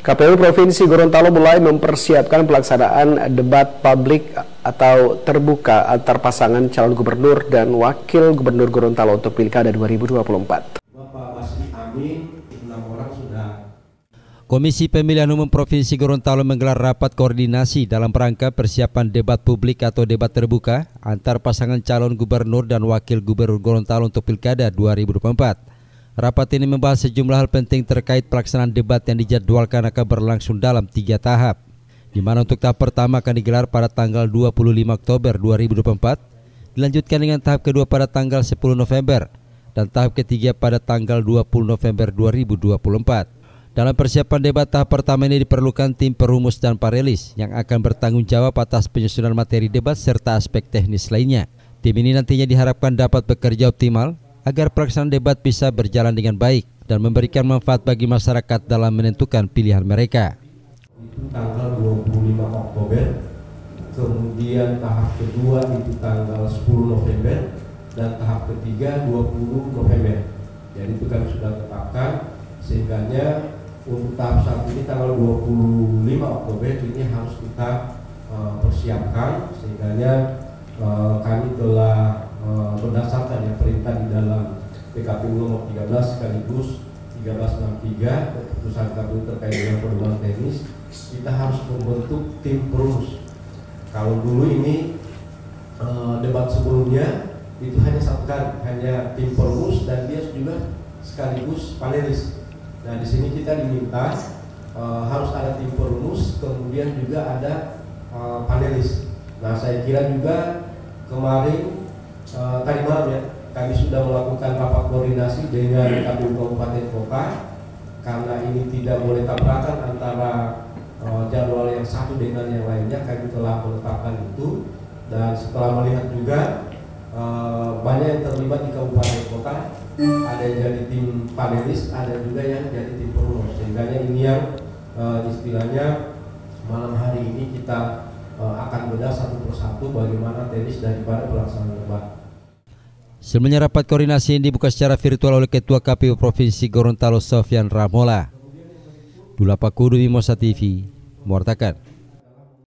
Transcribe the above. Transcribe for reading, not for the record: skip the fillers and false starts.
KPU Provinsi Gorontalo mulai mempersiapkan pelaksanaan debat publik atau terbuka antar pasangan calon gubernur dan wakil gubernur Gorontalo untuk Pilkada 2024. Komisi Pemilihan Umum Provinsi Gorontalo menggelar rapat koordinasi dalam rangka persiapan debat publik atau debat terbuka antar pasangan calon gubernur dan wakil gubernur Gorontalo untuk Pilkada 2024. Rapat ini membahas sejumlah hal penting terkait pelaksanaan debat yang dijadwalkan akan berlangsung dalam 3 tahap, di mana untuk tahap pertama akan digelar pada tanggal 25 Oktober 2024, dilanjutkan dengan tahap kedua pada tanggal 10 November, dan tahap ketiga pada tanggal 20 November 2024. Dalam persiapan debat tahap pertama ini diperlukan tim perumus dan panelis yang akan bertanggung jawab atas penyusunan materi debat serta aspek teknis lainnya. Tim ini nantinya diharapkan dapat bekerja optimal agar pelaksanaan debat bisa berjalan dengan baik dan memberikan manfaat bagi masyarakat dalam menentukan pilihan mereka. Itu tanggal 25 Oktober, kemudian tahap kedua itu tanggal 10 November, dan tahap ketiga 20 November. Jadi itu kami sudah tetapkan, sehingganya untuk tahap 1 ini tanggal 25 Oktober ini harus kita persiapkan, sehingganya kami telah berdasarkan yang perintah di dalam PKPU nomor 13 sekaligus 1363 keputusan KPU terkait dengan pedoman teknis, kita harus membentuk tim perumus. Kalau dulu ini debat sebelumnya itu hanya satu kali, hanya tim perumus dan dia juga sekaligus panelis. Nah di sini kita diminta harus ada tim perumus, kemudian juga ada panelis. Nah saya kira juga kemarin tadi malam ya, kami sudah melakukan rapat koordinasi dengan KPU Kabupaten Kota karena ini tidak boleh tabrakan antara jadwal yang satu dengan yang lainnya. Kami telah menetapkan itu, dan setelah melihat juga banyak yang terlibat di Kabupaten Kota, ada yang jadi tim panelis, ada juga yang jadi tim perumus, sehingga ini yang istilahnya malam hari ini kita akan bedah satu persatu bagaimana teknis daripada pelaksanaan debat. Sebelumnya rapat koordinasi ini dibuka secara virtual oleh Ketua KPU Provinsi Gorontalo Sofyan Ramola. Dula Pakudu Mimosa TV, mewartakan.